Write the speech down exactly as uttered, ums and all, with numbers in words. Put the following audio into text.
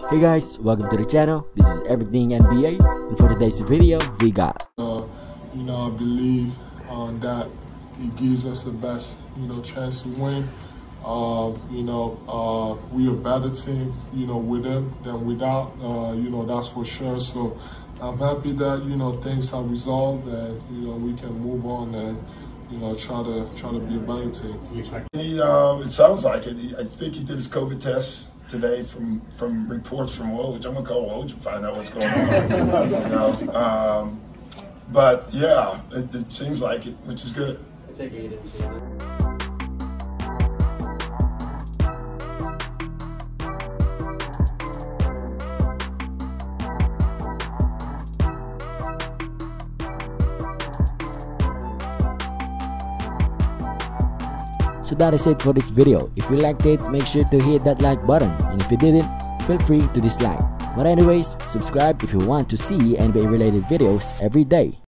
Hey guys, welcome to the channel. This is Everything N B A, and for today's video, we got. Uh, you know, I believe uh, that he gives us the best, you know, chance to win. Uh, you know, uh, we a better team, you know, with him than without. Uh, you know, that's for sure. So I'm happy that you know things are resolved and you know we can move on and you know try to try to be a better team. He, uh, it sounds like it. He, I think he did his COVID test today from from reports from Woj. I'm gonna call Woj and find out what's going on. you know? um, but yeah, it, it seems like it, which is good. It's like he didn't see it. So that is it for this video. If you liked it, make sure to hit that like button, and if you didn't, feel free to dislike. But anyways, subscribe if you want to see N B A related videos every day.